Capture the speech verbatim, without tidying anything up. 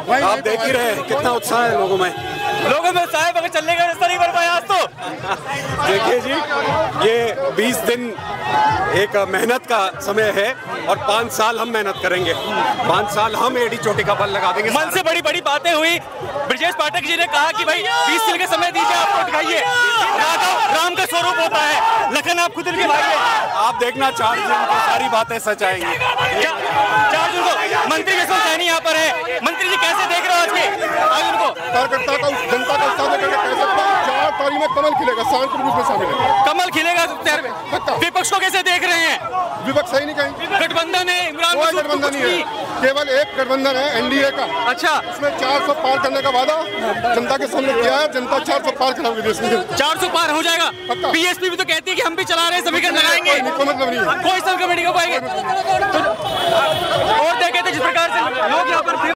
आप देख ही रहे हैं कितना उत्साह है लोगों में। लोगों में उत्साह है मगर चलने का रास्ता नहीं बन पाया आज तो। देखिए जी, ये बीस दिन एक मेहनत का समय है और पाँच साल हम मेहनत करेंगे। पाँच साल हम एडी चोटी का बल लगा देंगे। मन से बड़ी बड़ी बातें हुई। ब्रजेश पाठक जी ने कहा कि भाई बीस दिन का समय दीजिए, आपको दिखाइए राघव राम का स्वरूप होता है। लखन आप खुद के भाई है। आप देखना चार जून को सारी बातें सच आएंगी। चार जून को मंत्री यशवंत सैनी यहाँ पर है। मंत्री जी कैसे देख रहे हो आज के आज उनको? कार्यकर्ता का जनता का उत्साह देखकर कह सकता हूं चार तारीख में कमल खिलेगा, शांति रूप में शामिल है। कमल खिलेगा विपक्ष को कैसे देख रहे हैं? विपक्ष सही नहीं कहीं। गठबंधन है, इमरान कोई गठबंधन नहीं है, केवल एक गठबंधन है एनडीए का। अच्छा, उसमें चार सौ पार करने का वादा जनता के सामने किया है। जनता चार सौ पार कराओगे देश में। चार सौ पार हो जाएगा। बीएसपी भी तो कहती है कि हम भी चला रहे हैं, समीकरण लगाएंगे। कोई मतलब नहीं है, कोई सब कमेटी को पाएंगे। और देखे थे जिस प्रकार से लोग यहाँ पर